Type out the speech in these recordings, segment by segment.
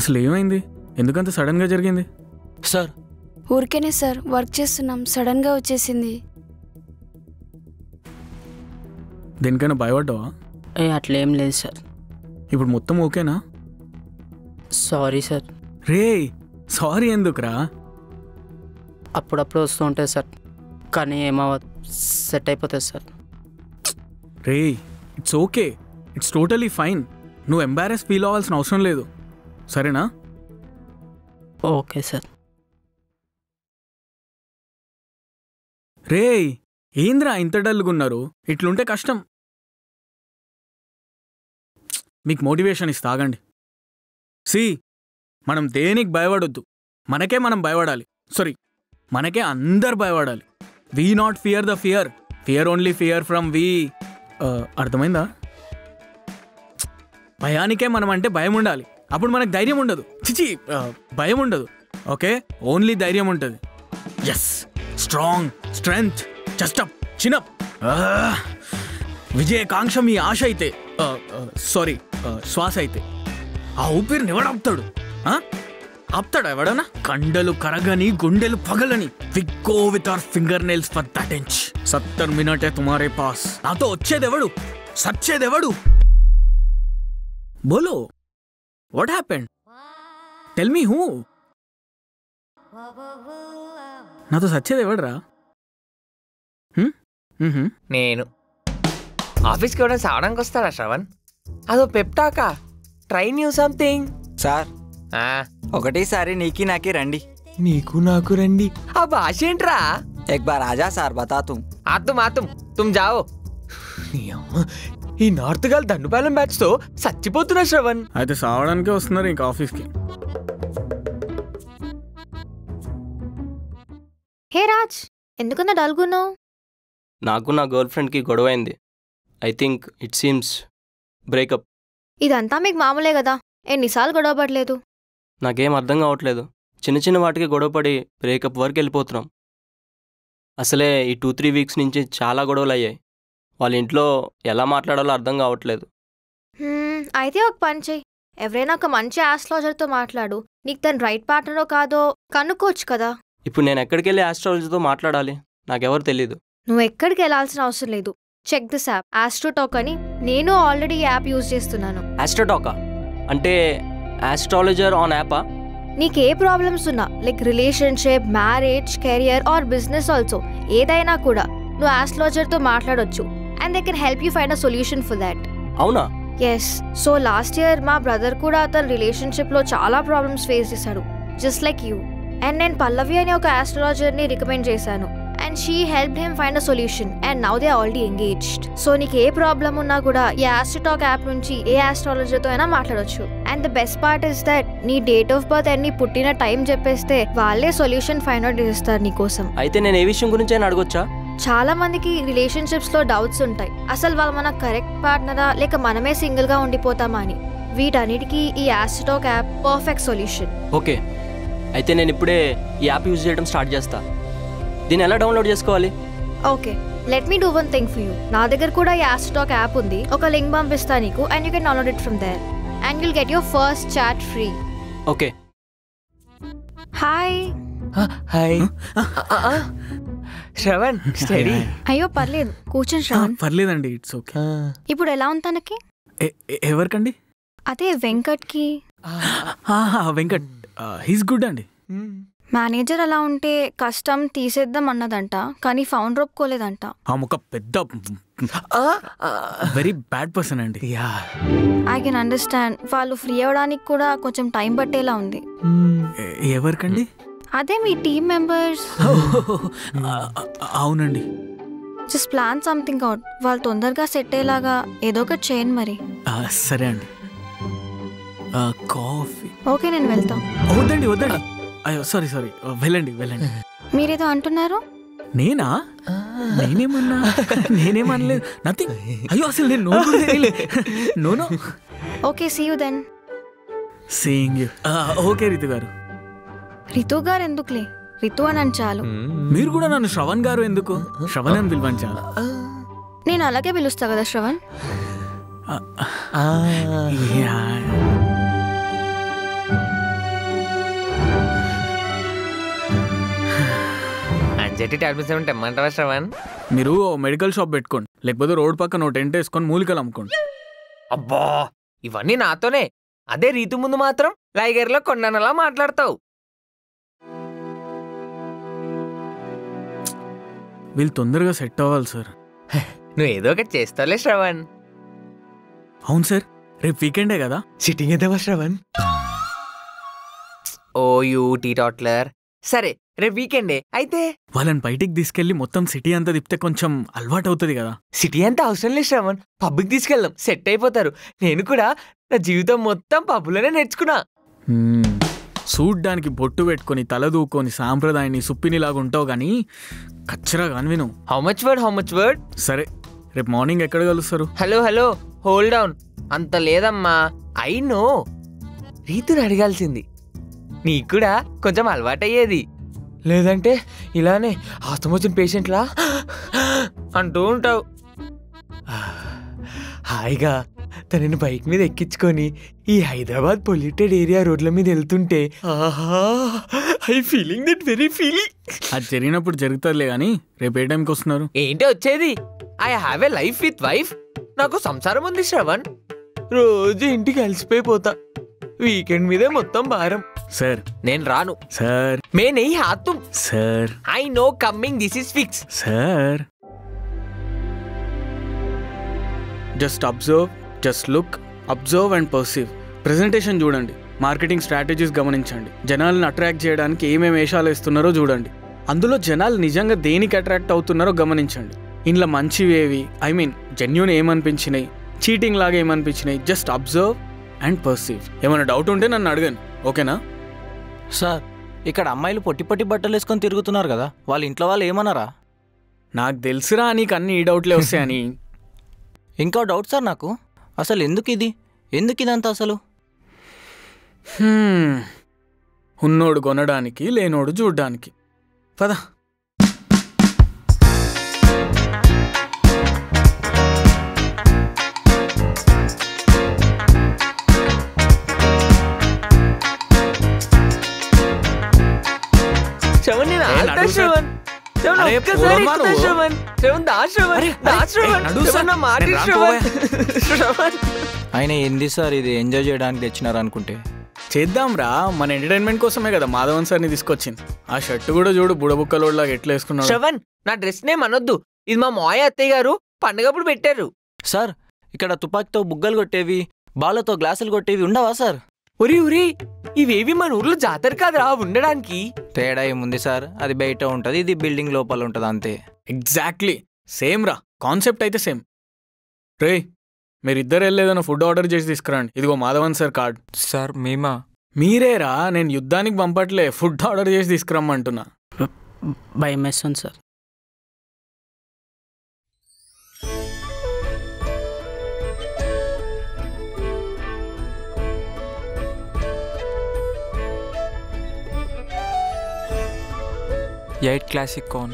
అసలు ఏమైంది? ఎందుకంత సడన్గా జరిగింది? సార్ ఊరికేనే సార్, వర్క్ చేస్తున్నాం, సడన్గా వచ్చేసింది. దేనికైనా భయపడ్డావా? అట్లేం లేదు సార్. ఇప్పుడు మొత్తం ఓకేనా? Sorry sir. రే సారీ ఎందుకురా? అప్పుడప్పుడు వస్తూ ఉంటుంది సార్, కానీ ఏమో సెట్ అయిపోతుంది సార్. రే it's okay, it's totally fine. నువ్వు ఎంబారెస్ ఫీల్ అవ్వాల్సిన అవసరం లేదు, సరేనా? Okay sir. రే ఏంద్రా ఇంత డల్గా ఉన్నారు? ఇట్లుంటే కష్టం. మీకు మోటివేషన్ ఇస్తా, ఆగండి. మనం దేనికి భయపడొద్దు, మనకే మనం భయపడాలి. సారీ, మనకే అందరు భయపడాలి. We not fear the fear, fear only fear from we. అర్థమైందా? భయానికే మనం అంటే భయం ఉండాలి, అప్పుడు మనకు ధైర్యం ఉండదు. చిచి, భయం ఉండదు, ఓకే? ఓన్లీ ధైర్యం ఉంటుంది. Yes, strong, strength, chest up, chin up. విజయకాంక్ష మీ ఆశ అయితే, సారీ శ్వాస అయితే, ఆ ఊపిరిని ఎవడాపుతాడు? ఆపుతాడా ఎవడనా? కండలు కరగని, గుండెలు పగలని. We go with our finger nails for that inch. 70 minute తుమారే పాస్. నాతో వచ్చేదెవడు, సచ్చేదెవడు? బోలో, what happened? Tell me who. నాతో సచ్చేది ఎవడరా? నేను ఆఫీస్కి ఎవరైనా సావడానికి వస్తారా శ్రవణ్? అదో పెప్టాకా, ట్రై న్యూ సంథింగ్. సార్ ఒకటేసారి నీకి నాకి రండి. నీకు నాకు రండి, ఆ భాష ఏంట్రా? एक बार आजा సార్ बता तुम. ఆతుం తుమ్ జావో. ఈ నార్త్ గాల్ దండుపాలెం బ్యాచ్ తో చచ్చిపోతున్నా శ్రవణ్. అయితే సావడానికే వస్తున్నారు ఇంకా ఆఫీస్కి. హే రాజ్, ఎందుకన్నా డల్గున్నావు? నాకు నా గర్ల్ ఫ్రెండ్కి గొడవ అయింది. I think it seems breakup. ఇదంతా మీకు మామూలే కదా, ఎన్నిసార్లు గొడవ పడలేదు? నాకేం అర్థం కావట్లేదు. చిన్న చిన్న వాటికి గొడవపడి బ్రేకప్ వరకు వెళ్ళిపోతున్నాం. అసలే ఈ 2-3 వీక్స్ నుంచి చాలా గొడవలు అయ్యాయి. వాళ్ళ ఇంట్లో ఎలా మాట్లాడాలో అర్థం కావట్లేదు. అయితే ఒక పని చెయ్యి, ఎవరైనా ఒక మంచి ఆస్ట్రాలజర్తో మాట్లాడు. నీకు తను రైట్ పార్ట్నరో కాదో కనుక్కోవచ్చు కదా. ఇప్పుడు నేను ఎక్కడికి వెళ్ళి ఆస్ట్రాలజీతో మాట్లాడాలి? నాకెవరు తెలీదు. నువ్వు ఎక్కడికి వెళ్ళాల్సిన అవసరం లేదు. చెక్ దిస్ యాప్, ఆస్ట్రోటాక్ అని. నేను ఆల్రెడీ యాప్ యూజ్ చేస్తున్నాను. ఆస్ట్రోటాకా అంటే ఆస్ట్రాలజర్ ఆన్ యాపా? నీకు ఏ ప్రాబ్లమ్స్ ఉన్నా, like relationship, marriage, career or business also, ఏదైనా కూడా నువ్వు ఆస్ట్రాలజర్తో మాట్లాడొచ్చు. And they can help you find a solution for that. అవునా? ఎస్. సో లాస్ట్ ఇయర్ మా బ్రదర్ కూడా తన రిలేషన్షిప్లో చాలా ప్రాబ్లమ్స్ ఫేస్ చేశాడు, జస్ట్ లైక్ యూ. అండ్ నేను పల్లవి అనే ఒక ఆస్ట్రాలజర్ని రికమెండ్ చేశాను. And she helped him find a solution. And now they are already engaged. So నీకు ఏ ప్రాబ్లం ఉన్నా కూడా ఈ ఆస్ట్రోటాక్ యాప్ నుంచి ఏ ఆస్ట్రాలజర్తో అయినా మాట్లాడొచ్చు. And the best part is that నీ డేట్ ఆఫ్ బర్త్ అండ్ నీ పుట్టిన టైం చెప్పేస్తే వాళ్ళే సొల్యూషన్ ఫైండ్ అవుట్ చేస్తారు నీకోసం. అయితే నేను ఏ విషయం గురించి అయినా అడగొచ్చా? చాలా మందికి రిలేషన్షిప్స్ లో డౌట్స్ ఉంటాయి, అసలు వాళ్ళు మన కరెక్ట్ పార్ట్నరా లేక మనమే సింగిల్ గా ఉండిపోతామా అని. వీటన్నిటికీ ఈ Astrotalk app perfect solution. Okay, అయితే నేను ఇప్పుడే ఈ యాప్ యూజ్ చేయడం స్టార్ట్ చేస్తా. దీన్ని ఎలా డౌన్లోడ్ చేసుకోవాలి? Okay, let me do one thing for you. నా దగ్గర కూడా ఈ ఆస్ట్రోటాక్ యాప్ ఉంది. ఒక లింక్ పంపిస్తా నీకు, and you can download it from there and you'll get your first chat free. Okay. Hi. Hi Shravan, study. అయ్యో పర్లేదు, కూర్చొని శ్రవణ్. పర్లేదండి, ఇట్స్ ఓకే. ఇప్పుడు ఎలా ఉంది తనకి? ఎవరికండి? అదే వెంకట్కి. వెంకట్, హీస్ గుడ్ అండి. మేనేజర్ అలా ఉంటే కష్టం తీసేద్దాం అన్నదంట, కానీ ఫౌండర్ ఒప్పుకోలేదంట. ఒక పెద్ద వెరీ బ్యాడ్ పర్సన్ అండి. I can understand. వాళ్ళు ఫ్రీ అవ్వడానికి కూడా కొంచెం టైం పట్టేలా ఉంది. ఎవరికండి? అదే మీ టీమ్ మెంబర్స్. అవునండి. Just plan something out. వాళ్ళు తొందరగా సెట్ అయ్యేలాగా ఏదో ఒకటి చేయండి మరి. సరే అండి. కాఫీ. ఓకే, నేను వెళ్తాం. వద్దండి వద్దండి, అయ్యో సారీ సారీ, వెళ్ళండి వెళ్ళండి. మీరేదో అంటున్నారు? నేనా? నేనేమనలేదు, నథింగ్. అయ్యో అసలు నేను no. Okay, see you then. Seeing you. Okay Ritu గారు. రితు గారు ఎందుకులే, రితు అని చాలు. మీరు కూడా నన్ను శ్రవణ్ గారు ఎందుకు? శ్రవణ్ అని పిలవండి చాలు. నేను అలాగే పిలుస్తా కదా శ్రవణ్. యాంగ్జైటీ టాబ్లెట్స్ ఏమంటే తెమ్మంటావా శ్రవణ్? మీరు మెడికల్ షాప్ పెట్టుకోండి, లేకపోతే రోడ్ పక్కన టెంట్ వేసుకొని మూలికలు అమ్ముకోండి. అబ్బా ఇవన్నీ నాతోనే. అదే రీతు ముందు మాత్రం లైగర్లో కొండనలా మాట్లాడతావు. వీళ్ళు తొందరగా సెట్ అవ్వాలి సార్. నువ్వు ఏదో ఒకటి చేస్తావులే శ్రవణ్. అవును సార్, రేపు వీకెండే కదా. సిట్టింగ్ ఎద్దావా శ్రవణ్? ఓ యూ టీ టాట్లర్. సరే రేపు వీకెండే అయితే వాళ్ళని బయటికి తీసుకెళ్లి మొత్తం సిటీ అంతా తిప్పితే కొంచెం అలవాటు అవుతుంది కదా. సిటీ అంతా అవసరం లేదు శ్రవణ్, పబ్కి తీసుకెళ్దాం, సెట్ అయిపోతారు. నేను కూడా నా జీవితం మొత్తం పబ్బులోనే నేర్చుకున్నా. చూడ్డానికి బొట్టు పెట్టుకొని తల దూకొని సాంప్రదాయాన్ని సుప్పినిలాగా ఉంటావు కానీ కచ్చరా కాని విను. How much word? సరే రేపు మార్నింగ్ ఎక్కడ కలుస్తారు? Hello hold down. అంత లేదమ్మా. ఐ నో, రీతుని అడగాల్సింది. నీకు కూడా కొంచెం అలవాటయ్యేది. లేదంటే ఇలానే ఆస్తమా వచ్చిన పేషెంట్లా అంటూ ఉంటావు. హాయిగా తనని బైక్ మీద ఎక్కించుకొని ఈ హైదరాబాద్ పొల్యూటెడ్ ఏరియా రోడ్ల మీద వెళ్తుంటే I feeling that very feeling. అది జరిగినప్పుడు జరుగుతుందిలే కానీ రేపు ఏ టైంకి వస్తున్నారు? ఏంటి వచ్చేది? I have a life with wife. నాకు సంసారం ఉంది శ్రవణ్. రోజు ఇంటికి అలసిపోయిపోతా. వీకెండ్ మీదే మొత్తం భారం. సార్ నేను రాను సార్. మే నహీ హాత్ తుమ్. Sir I no coming, this is fix. Sir just observe, just look, observe and perceive. Presentation చూడండి, మార్కెటింగ్ స్ట్రాటజీస్ గమనించండి, జనాలను అట్రాక్ట్ చేయడానికి ఏమేమి వేషాలు వేస్తున్నారో చూడండి, అందులో జనాలు నిజంగా దేనికి అట్రాక్ట్ అవుతున్నారో గమనించండి. ఇంట్లో మంచివి ఏవి, ఐ మీన్ జెన్యూన్ ఏమనిపించినాయి, చీటింగ్ లాగా ఏమనిపించినాయి, జస్ట్ అబ్జర్వ్ అండ్ పర్సీవ్. ఏమైనా డౌట్ ఉంటే నన్ను అడగండి, ఓకేనా? సార్ ఇక్కడ అమ్మాయిలు పొట్టి పొట్టి బట్టలు వేసుకొని తిరుగుతున్నారు కదా, వాళ్ళ ఇంట్లో వాళ్ళు ఏమన్నారా? నాకు తెలుసురా నీకు అన్ని ఈ డౌట్లే వస్తాయని. ఇంకో డౌట్ సార్ నాకు, అసలు ఎందుకు ఇదంతా అసలు? ఉన్నోడు కొనడానికి, లేనోడు చూడ్డానికి. పద. శ్రవణ్ నేను ఆల్తా శ్రవణ్. శ్రవణ్ అరే, ఒక్కసారి పోరమ్మా ఎక్కుతా నువ్వు. శ్రవణ్. శ్రవణ్ దా శ్రవణ్, అరే, దా అరే, శ్రవణ్. నడు శ్రవణ్ సార్, నా మాట నేను శ్రవణ్. రాను శ్రవణ్ ఆయన ఏంది సార్ ఇది, ఎంజాయ్ చేయడానికి తెచ్చినారు అనుకుంటే. చేద్దాంరా, మన ఎంటర్టైన్మెంట్ కోసమే కదా మాధవన్ సార్ని తీసుకొచ్చింది. ఆ షర్ట్ కూడా చూడు బుడబుక్కలోడ్లాగా ఎట్లా వేసుకున్నాడు. శ్రవణ్ నా డ్రెస్ నేమ్ అనొద్దు, ఇది మా మాయ అత్తయ్య గారు పండగప్పుడు పెట్టారు. సార్ ఇక్కడ తుపాకీతో బుగ్గలు కొట్టేవి, బాలతో గ్లాసులు కొట్టేవి ఉండవా సార్? ఉరి ఇవేవి మన ఊర్లో జాతర కాదురా ఉండడానికి. తేడా ఏముంది సార్, అది బయట ఉంటుంది, ఇది బిల్డింగ్ లోపల ఉంటుంది అంతే. ఎగ్జాక్ట్లీ సేమ్ రా, కాన్సెప్ట్ అయితే సేమ్. రే మీరిద్దరు వెళ్ళేదన్న ఫుడ్ ఆర్డర్ చేసి తీసుకురండి. ఇదిగో మాధవన్ సార్ కార్డ్. సార్ మేమా? మీరేరా, నేను యుద్ధానికి పంపట్లే, ఫుడ్ ఆర్డర్ చేసి తీసుకురమ్మంటున్నా. భయం వేస్తుంది sir. Eight classic corn.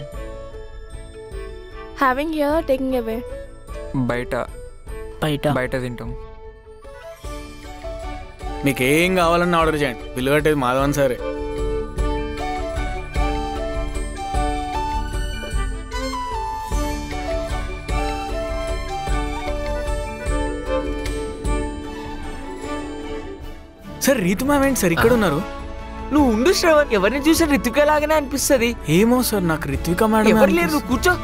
Having here, taking away. బయట తింటాం. మీకు ఏం కావాలన్నా ఆర్డర్ చేయండి, బిల్లు కట్టేది మాధవన్ సారే. సార్ రీతు మ్యామ్ ఏంటి సార్ ఇక్కడ ఉన్నారు? నువ్వు ఉండు శ్రవణ్, ఎవరిని చూసా రితిక లాగానే అనిపిస్తుంది. ఏమో సార్, నాకు రిత్విక మేడం ఎవరు లేరు, నువ్వు కూర్చో.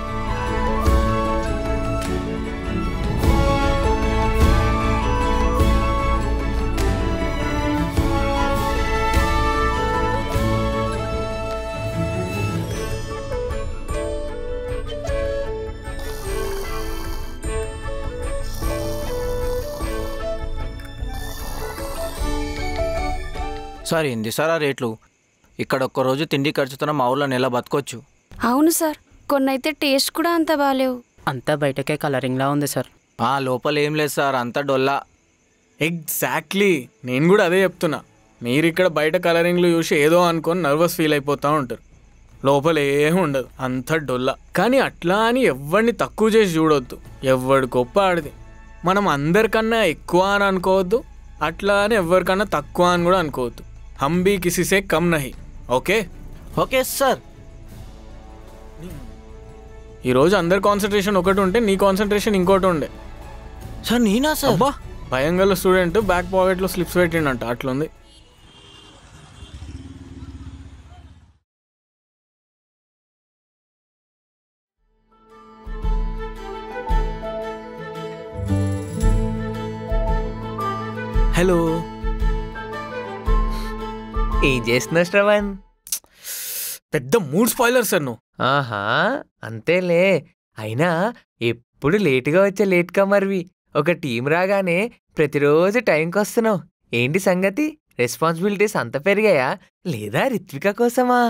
సార్ ఏంది సార్ ఆ రేట్లు? ఇక్కడ ఒక్కరోజు తిండి ఖర్చుతో మా ఊళ్ళో నెల బతకొచ్చు. అవును సార్, కొన్ని అయితే టేస్ట్ కూడా అంత బాగాలేవు. అంతా బయటకే కలరింగ్లా ఉంది సార్. లోపల ఏం లేదు సార్, అంతా డొల్లా. ఎగ్జాక్ట్లీ, నేను కూడా అదే చెప్తున్నా. మీరు ఇక్కడ బయట కలరింగ్లు చూసి ఏదో అనుకొని నర్వస్ ఫీల్ అయిపోతూ ఉంటారు, లోపల ఏం ఉండదు, అంత డొల్లా. కానీ అట్లా అని ఎవరిని తక్కువ చేసి చూడొద్దు, ఎవడి గొప్ప ఆడిది. మనం అందరికన్నా ఎక్కువ అని అనుకోవద్దు, అట్లా అని ఎవరికన్నా తక్కువ అని కూడా అనుకోవద్దు. హమ్ భీ కిసీ సే కమ్ నహీ. Okay okay sir. ఈరోజు అందరి కాన్సన్ట్రేషన్ ఒకటి ఉంటే నీ కాన్సన్ట్రేషన్ ఇంకోటి ఉండే. సార్ నేనా సార్? అబ్బా భయం గల స్టూడెంట్ బ్యాక్ పాకెట్లో స్లిప్స్ పెట్టిండంట, అట్లుంది. హలో, ఏం చేస్తున్నావు శ్రవణ్? పెద్ద మూడ్ స్పాయిలర్ సార్ నువ్వు. ఆహా, అంతేలే. అయినా ఎప్పుడు లేటుగా వచ్చే లేట్ కమర్వి. ఒక టీం రాగానే ప్రతిరోజు టైంకి వస్తున్నావు. ఏంటి సంగతి? రెస్పాన్సిబిలిటీస్ అంత పెరిగాయా లేదా రిత్విక కోసమా?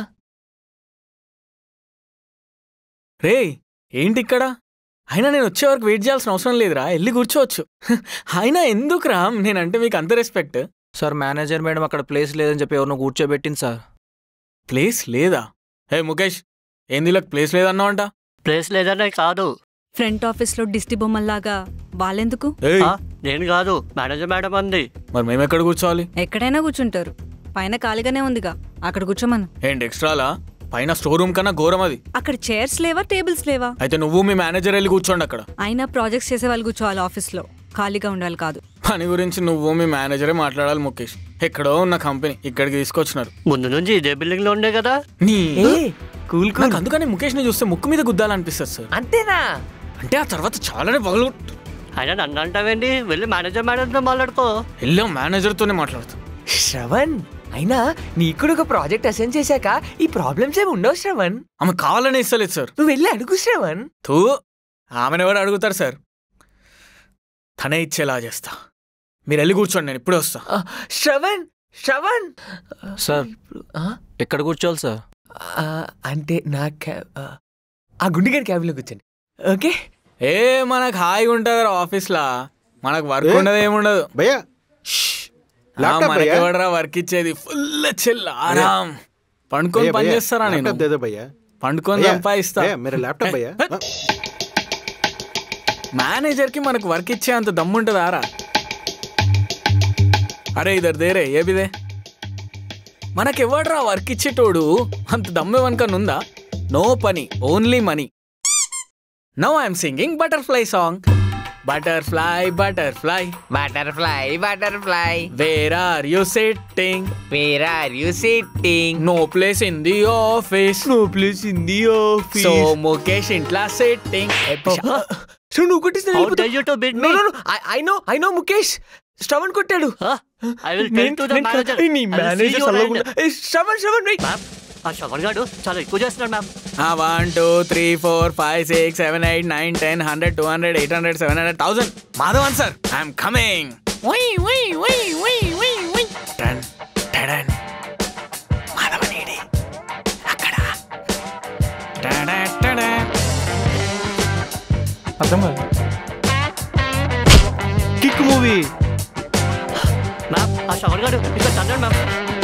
రే ఏంటి ఇక్కడ? అయినా నేను వచ్చే వరకు వెయిట్ చేయాల్సిన అవసరం లేదురా, వెళ్ళి కూర్చోవచ్చు. అయినా ఎందుకురా నేనంటే మీకు అంత రెస్పెక్ట్? సార్ మేనేజర్ మేడం అక్కడ ప్లేస్ లేదని చెప్పి ఎవరినో కూర్చోబెట్టింది సార్. ప్లేస్ లేదా? హే ముఖేష్, ఏంది ఇలా ప్లేస్ లేదన్నావు అంట? ప్లేస్ లేదనే కాదు, ఫ్రంట్ ఆఫీస్లో దిష్టి బొమ్మల్లాగా వాళ్ళెందుకు? నేను కాదు, మేనేజర్ మేడం అంది. మరి మేము ఎక్కడ కూర్చోవాలి? ఎక్కడైనా కూర్చుంటారు, పైన ఖాళీగానే ఉందిగా, అక్కడ కూర్చోమను. ఏంటి ఎక్స్ట్రాలా? పైన స్టోర్ రూమ్ కన్నా ఘోరం అది. అక్కడ చైర్స్ లేవా, టేబుల్స్ లేవా? అయితే నువ్వు మీ మేనేజర్ వెళ్ళి కూర్చోండి అక్కడ. అయినా ప్రాజెక్ట్స్ చేసే వాళ్ళు కూర్చోవాలి ఆఫీస్లో, ఖాళీగా ఉండాలి కాదు. పని గురించి నువ్వు మీ మేనేజరే మాట్లాడాలి ముఖేష్. ఎక్కడో ఉన్న కంపెనీ ఇక్కడికి తీసుకొచ్చినారు. ముందు నుంచి ఇదే బిల్డింగ్ లో ఉండే కదా. కూల్ నాకు అందుకని ముఖేష్ ని చూస్తే ముక్కు మీద గుద్దాలనిపిస్తుంది సార్. అంతేనా? అంటే ఆ తర్వాత చాలానే పగలు. అయినా నన్ను అంటావేంటి? వెళ్ళి మేనేజర్ మేడంతో మాట్లాడుకో. వెళ్ళా మేనేజర్తోనే మాట్లాడుతా. శ్రవణ్, అయినా నీకు ఒక ప్రాజెక్ట్ అసైన్ చేశాక ఈ ప్రాబ్లమ్స్ ఏమి ఉండవు శ్రవణ్. ఆమె కావాలనే ఇస్తలేదు సార్. నువ్వు వెళ్ళి అడుగు శ్రవణ్. ఆమెను ఎవరు అడుగుతారు సార్? తనే ఇచ్చేలా చేస్తా. మీరు వెళ్ళి కూర్చోండి, నేను ఇప్పుడే వస్తా. శ్రవణ్, శ్రవణ్ సార్ ఎక్కడ కూర్చోవాలి సార్? అంటే నా ఆ గుండెగారి క్యాబ్లో కూర్చోండి. ఓకే. మనకు హాయిగా ఉంటుంది ఆఫీస్లా, మనకు వర్క్ ఉండదు ఏముండదు. భయ్యా మనకెవడరా వర్క్ ఇచ్చేది? ఫుల్ చిల్ ఆరాం పండుకొని పని చేస్తారా? నేను పండుకొని సంపాదిస్తా. మేనేజర్ కి మనకు వర్క్ ఇచ్చే అంత దమ్ముంటుందారా? అరే ఇద్దరు దేరే ఏబిదే, మనకెవడరా వర్క్ ఇచ్చేటోడు? అంత దమ్మెవనుకనుందా? నో పని, only money. Now I'm singing butterfly song. Butterfly, butterfly, butterfly, butterfly. Where are you sitting? Where are you sitting? No place in the office. No place in the office. So Mukesh intla sitting. So నువ్వు కొట్టేస్తే How dare you to beat me? No. I know Mukesh. Shravan కొట్టాడు. I will tell to the manager. నీ manager సల్లగుండా. Shravan wait. ఆ శ్రవణ్ గాడు చాలా ఎక్కువ చేస్తున్నాడు ma'am. 1 2 3 4 5 6 7 8 9 10 100 200 800 700 1000. Madhavan sir, I'm coming. Madhavan ఏడి అక్కడ. అర్థం కాదు. Kick movie ma'am. ఆ శ్రవణ్ గాడు ఇక్కడ తన్నాడు మ్యామ్.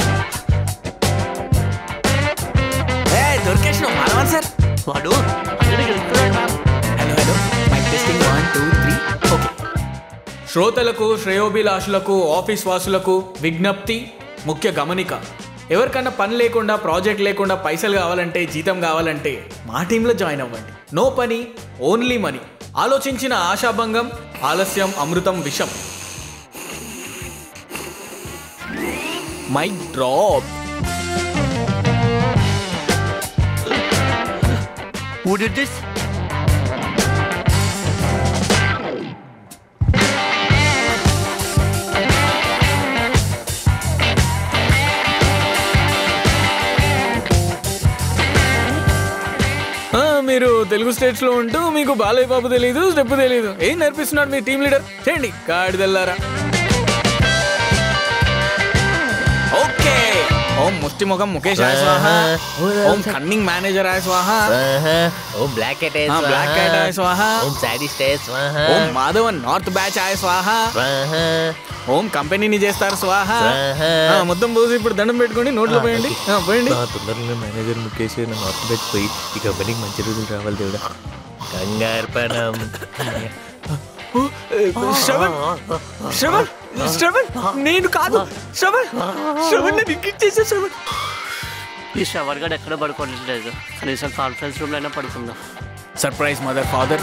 దొరికేసిన మాధవన్ సార్. వాడు అందరికి వెళ్తున్నాడు ma'am. Hello mike testing 1 2 3. Okay. శ్రోతలకు, శ్రేయోభిలాషులకు, ఆఫీస్ వాసులకు విజ్ఞప్తి, ముఖ్య గమనిక. ఎవరికన్నా పని లేకుండా, ప్రాజెక్ట్ లేకుండా పైసలు కావాలంటే, జీతం కావాలంటే మా టీంలో జాయిన్ అవ్వండి. నో పని, ఓన్లీ మనీ. ఆలోచించిన ఆశాభంగం, ఆలస్యం అమృతం విషం. Mike drop. Who did this? మీరు తెలుగు స్టేట్స్ లో ఉంటూ మీకు బాలయ్య బాబు తెలీదు, స్టెప్ తెలీదు. ఏం నేర్పిస్తున్నాడు మీ టీం లీడర్? చేయండి కాడిదెల్లారా. ఓకే. ఓం ముష్టి ముఖం ముఖేష్ ఆయ స్వాహ. ఓం కన్నింగ్ మేనేజర్ ఆయ స్వాహ. ఓం బ్లాక్ క్యాట్ ఆయ స్వాహ. బ్లాక్ క్యాట్ ఆయ స్వాహ. ఓం సాడిస్ట్ ఆయ స్వాహ. ఓం మాధవన్ నార్త్ బ్యాచ్ ఆయ స్వాహ. ఓం కంపెనీని చేస్తారు స్వాహ. మొత్తం పోసి ఇప్పుడు దండం పెట్టుకోండి, నోట్లో పోయండి. పోయండి. తొందరగా మేనేజర్ ముఖేష్ నా నార్త్ బ్యాచ్ పోయి ఈ కంపెనీకి మంచి రోజులు రావాలి దేవుడా. కంగార్పణం. శ్రవణ్ నేను కాదు. శ్రవణ్ రిగ్రెట్ చేసా. ఈ శ్రవణ్ గారు ఎక్కడ పడుకోవట్లేదు, కనీసం కాన్ఫరెన్స్ రూమ్ లో అయినా పడుకుందాం. Surprise mother father.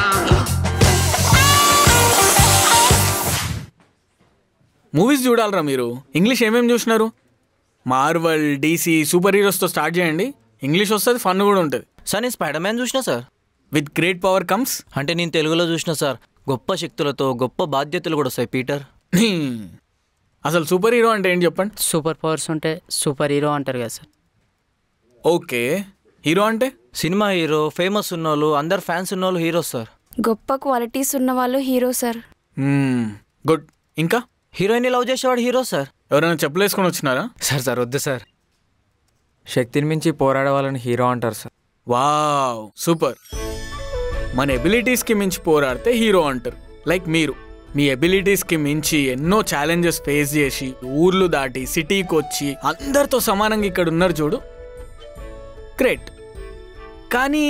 మూవీస్ చూడాలరా మీరు. ఇంగ్లీష్ ఏమేమి చూసినారు? మార్వల్, డీసీ, సూపర్ హీరోస్తో స్టార్ట్ చేయండి. ఇంగ్లీష్ వస్తుంది, ఫన్ కూడా ఉంటుంది. సార్ నేను స్పైడర్ మ్యాన్ చూసినా sir. With great power comes. అంటే నేను తెలుగులో చూసినా సార్. గొప్ప శక్తులతో గొప్ప బాధ్యతలు కూడా వస్తాయి పీటర్. అసలు సూపర్ హీరో అంటే ఏంటి చెప్పండి? సూపర్ పవర్స్ ఉంటే సూపర్ హీరో అంటారు కదా సార్. ఓకే, హీరో అంటే సినిమా హీరో, ఫేమస్ ఉన్నోళ్ళు, అందరు ఫ్యాన్స్ ఉన్నోళ్ళు హీరోస్ సార్. గొప్ప క్వాలిటీస్ ఉన్న వాళ్ళు హీరో సార్. గుడ్. ఇంకా హీరోయిన్ లవ్ చేసేవాడు హీరో సార్. ఎవరైనా చెప్పులేసుకొని వచ్చినారా? సార్ వద్దు సార్. శక్తిని మించి పోరాడే వాళ్ళని హీరో అంటారు సార్. Wow, super. మన ఎబిలిటీస్కి మించి పోరాడితే హీరో అంటారు. లైక్ మీరు మీ ఎబిలిటీస్కి మించి ఎన్నో ఛాలెంజెస్ ఫేస్ చేసి ఊర్లు దాటి సిటీకి వచ్చి అందరితో సమానంగా ఇక్కడ ఉన్నారు చూడు, గ్రేట్. కానీ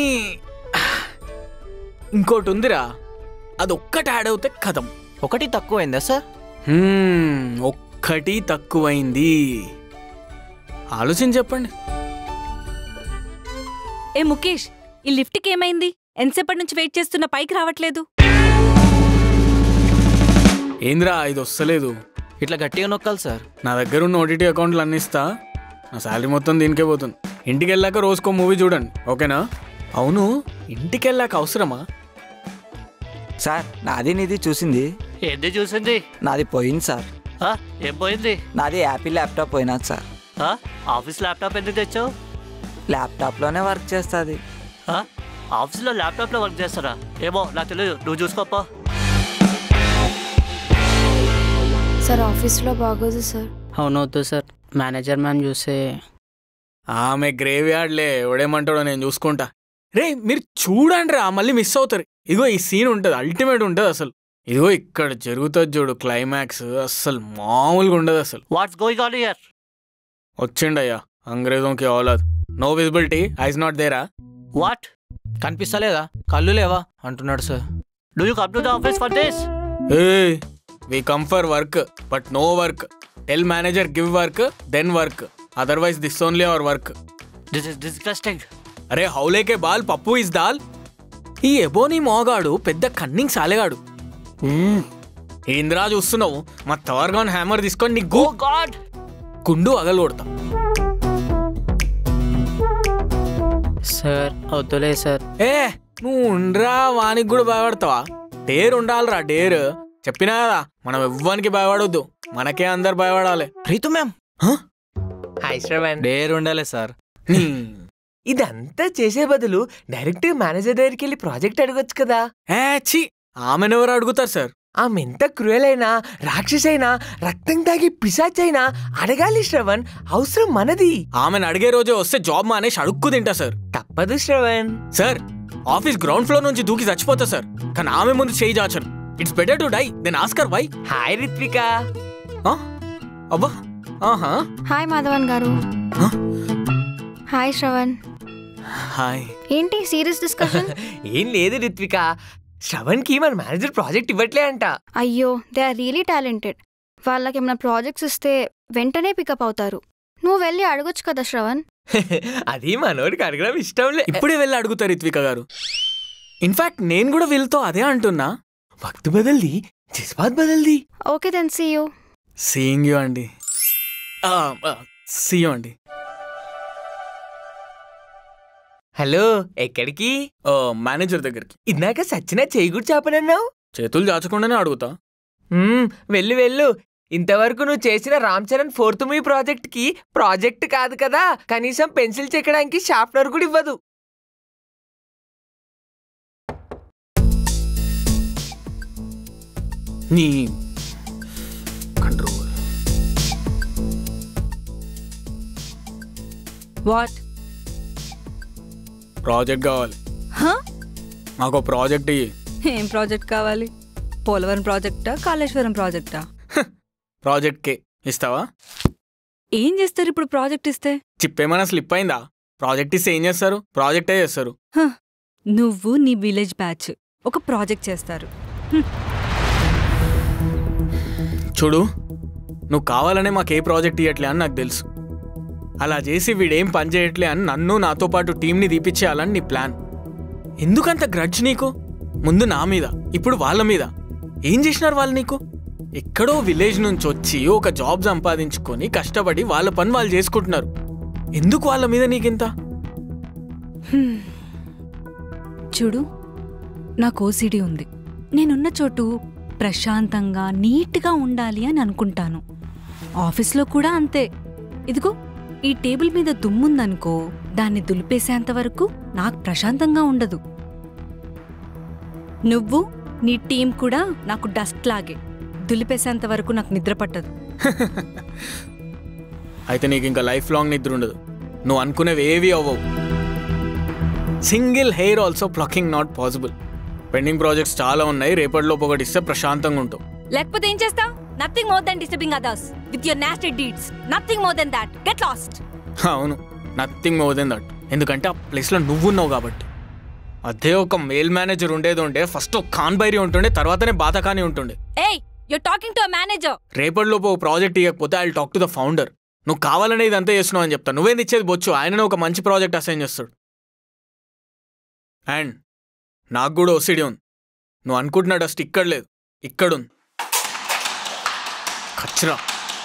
ఇంకోటి ఉందిరా, అది ఒక్కటి యాడ్ అవుతే కథం. ఒకటి తక్కువైందా సార్? ఒక్కటి తక్కువైంది. ఆలోచించి చెప్పండి. ఏ ముఖేష్, ఈ లిఫ్ట్కి ఏమైంది? ఎంతసేపటి నుంచి వెయిట్ చేస్తున్నా, పైకి రావట్లేదు. ఏంద్రా ఇది వస్తలేదు? ఇట్లా గట్టిగా నొక్కాలి సార్. నా దగ్గర ఉన్న ఓటీటీ అకౌంట్లు అన్ని ఇస్తా. నా శాలరీ మొత్తం దీనికే పోతుంది. ఇంటికి వెళ్ళాక రోజుకో మూవీ చూడండి, ఓకేనా? అవును, ఇంటికి వెళ్ళాక అవసరమా? సార్ నాది నీది చూసింది. ఏంది చూసింది? నాది పోయింది సార్. ఏం పోయింది? నాది యాపిల్ ల్యాప్టాప్ పోయినది సార్. ఆఫీస్ ల్యాప్టాప్ ఎందుకు తెచ్చావు? ల్యాప్టాప్లోనే వర్క్ చేస్తుంది. ఆఫీస్లో ల్యాప్టాప్లో వర్క్ చేస్తారా? ఏమో నాకు తెలియదు, నువ్వు చూసుకోపా. సార్ ఆఫీస్లో బాగోదు సార్. అవునవుతుంది సార్, మేనేజర్ మ్యామ్ చూస్తే. ఆమె గ్రేవ్ యార్డ్లే, ఎవడేమంటాడో నేను చూసుకుంటా. రే మీరు చూడండి రా, మళ్ళీ మిస్ అవుతారు. ఇగో ఈ సీన్ ఉంటుంది, అల్టిమేట్ ఉంటుంది అసలు. ఇదిగో ఇక్కడ జరుగుతుంది చూడు క్లైమాక్స్, అస్సలు మామూలుగా ఉండదు అసలు. What's going on here? వచ్చిండయ్యా అంగ్రేజోంకి అవలాదు. నో విజిబిలిటీ, ఐస్ నాట్ దేరా. వాట్? కనిపిస్తలేదా? కళ్ళు లేవా అంటున్నాడు sir. Do you come to the office for this? We come for work, but no work. Tell manager give work, then work. Otherwise this only our work. This is disgusting. అరే హౌలేకే బాల్ పప్పు is dal. ఈ ebony మోగాడు పెద్ద cunning సాలేగాడు. ఏంద్రా చూస్తున్నావు? మా తవర్గాన్ hammer తీసుకొని నీ గాడ్ గుండు అగలు కొడతా. సార్ అవుతులే సార్. నువ్వు ఉండ్రా, వానికి కూడా భయపడతావా? డేర్ ఉండాలిరా, డేర్. చెప్పినా కదా, మనం ఎవ్వరికి భయపడొద్దు, మనకే అందరు భయపడాలి. Preetu ma'am, hi Shravan. Dare ఉండాలి సార్. ఇదంతా చేసే బదులు డైరెక్ట్ మేనేజర్ దగ్గరికి వెళ్ళి ప్రాజెక్ట్ అడగొచ్చు కదా. ఆమెనెవరు అడుగుతారు సార్? ఆమె ఎంత క్రూయల్ అయినా, రాక్షసైనా, రక్తం తాగి పిశాచైనా అడగాలి శ్రవణ్, అవసరం మనది. ఆమెను అడిగే రోజే వస్తే జాబ్ మానేసి అడుక్కు తింటా సార్. తప్పదు Shravan. Sir office ground floor నుంచి దూకి చచ్చిపోతా సార్, కానీ ఆమె ముందు చేయి చాచను. It's better to die then ask her why. Hi Rithvika. అబ్బా, ఆహా. హాయ్ మాధవన్ గారు. హాయ్ శ్రవణ్. హాయ్. ఏంటి సీరియస్ డిస్కషన్? ఏం లేదు రిత్విక, శ్రవణ్కి మన మేనేజర్ ప్రాజెక్ట్ ఇవ్వట్లే అంట. అయ్యో, దే ఆర్ రియలీ టాలెంటెడ్. వాళ్ళకి ఏమైనా ప్రాజెక్ట్స్ ఇస్తే వెంటనే పికప్ అవుతారు. నువ్వు వెళ్ళి అడగొచ్చు కదా శ్రవణ్. అది మనోడికి అడగడం ఇష్టం లే. ఇప్పుడే వెళ్ళి అడుగుతారు రిత్విక గారు. ఇన్ఫాక్ట్ నేను కూడా వీళ్ళతో అదే అంటున్నా. వక్త్ బదల్ది, జజ్బాత్ బదల్ది. Okay then see you. Seeing you అండి. సీ యూ అండి. హలో, ఎక్కడికి? మేనేజర్ దగ్గరికి. ఇందాక సచిన చేయి కూడా చాపనన్నావు. చేతులు చాచకుండానే అడుగుతా. వెళ్ళు వెళ్ళు. ఇంతవరకు నువ్వు చేసిన రామ్ చరణ్ 4th మూవీ ప్రాజెక్ట్కి ప్రాజెక్ట్ కాదు కదా, కనీసం పెన్సిల్ చెక్కడానికి షార్ప్నర్ కూడా ఇవ్వదు. నీ కంట్రోల్. వాట్? ప్రాజెక్ట్ కావాలి. మాకు ప్రాజెక్ట్ ఇయ్యి. ఏం ప్రాజెక్ట్ కావాలి? పోలవరం ప్రాజెక్టా, కాళేశ్వరం ప్రాజెక్టా? ప్రాజెక్ట్కే ఇస్తావా? ఏం చేస్తారు ఇప్పుడు ప్రాజెక్ట్ ఇస్తే? చిప్పేమైనా స్లిప్ అయిందా? ప్రాజెక్ట్ ఇస్తే ఏం చేస్తారు? ప్రాజెక్టే చేస్తారు. నువ్వు నీ విలేజ్ బ్యాచ్ ఒక ప్రాజెక్ట్ చేస్తారు. చూడు, నువ్వు కావాలనే మాకే ప్రాజెక్ట్ ఇవ్వట్లే అని నాకు తెలుసు. అలా చేసి వీడేం పని చేయట్లే అని నన్ను నాతో పాటు టీంని తీపిచ్చేయాలని నీ ప్లాన్. ఎందుకంత గ్రడ్జ్ నీకు? ముందు నా మీద, ఇప్పుడు వాళ్ళ మీద. ఏం చేసినారు వాళ్ళు నీకు? ఎక్కడో విలేజ్ నుంచి వచ్చి ఒక జాబ్ సంపాదించుకొని కష్టపడి వాళ్ళ పని వాళ్ళు చేసుకుంటున్నారు. ఎందుకు వాళ్ళ మీద నీకింత? చూడు, నాకు ఓసిడి ఉంది. నేనున్న చోటు ప్రశాంతంగా నీట్గా ఉండాలి అని అనుకుంటాను. ఆఫీస్లో కూడా అంతే. ఇదిగో ఈ టేబుల్ మీద దుమ్ముందనుకో, దాన్ని దులిపేసేంత వరకు నాకు ప్రశాంతంగా ఉండదు. నువ్వు నీ టీం కూడా నాకు డస్ట్ లాగే. దులిపేసేంత వరకు నాకు నిద్ర పట్టదు. అయితే నీకు ఇంకా లైఫ్ లాంగ్ నిద్ర ఉండదు. నువ్వు అనుకునేవి ఏవి అవ్వవు. Single hair also plucking not possible. Pending projects చాలా ఉన్నాయి. రేపటిలోపు ఒకటి ఇస్తే ప్రశాంతంగా ఉంటావు. లేకపోతే ఏం చేస్తావు? Nothing more than disturbing others with your nasty deeds. Nothing more than that. Get lost. అవును, నథింగ్ మోర్ దెన్ దట్. ఎందుకంటే ఆ ప్లేస్లో నువ్వున్నావు కాబట్టి. అదే ఒక మెయిల్ మేనేజర్ ఉండేది ఉంటే ఫస్ట్ ఒక ఖాన్బైరీ ఉంటుండే, తర్వాతనే బాతకాని ఉంటుండే. ఏయ్, you are talking to a manager. రేపటిలోపు ఒక ప్రాజెక్ట్ ఇవ్వకపోతే I will talk to the founder. నువ్వు కావాలనే ఇదంతా చేస్తున్నావు అని చెప్తా. నువ్వేది ఇచ్చేది బొచ్చు. ఆయననే ఒక మంచి ప్రాజెక్ట్ అసైన్ చేస్తాడు. అండ్ నాకు కూడా ఓసిడి ఉంది. నువ్వు అనుకుంటున్న డస్ట్ ఇక్కడ లేదు, ఇక్కడుంది. కచ్చరా.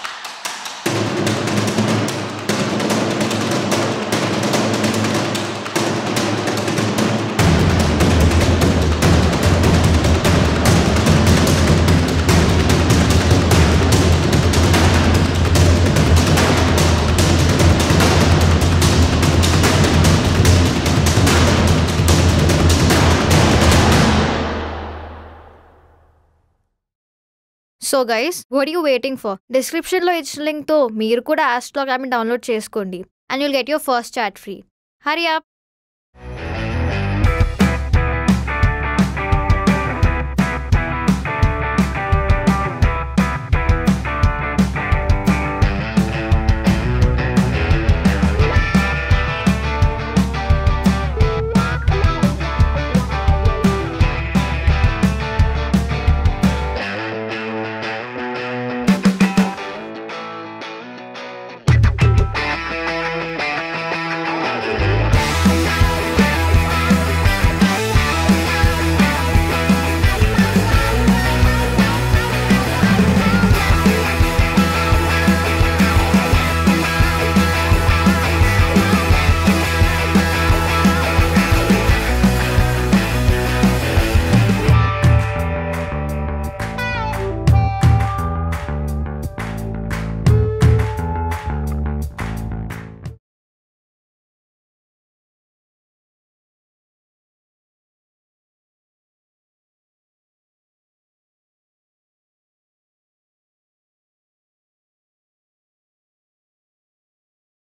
So guys, what you waiting for? డిస్క్రిప్షన్లో ఇచ్చిన లింక్తో మీరు కూడా యాస్ట్రాక్ యాప్ని డౌన్లోడ్ చేసుకోండి and you'll get your first chat free. Hurry up.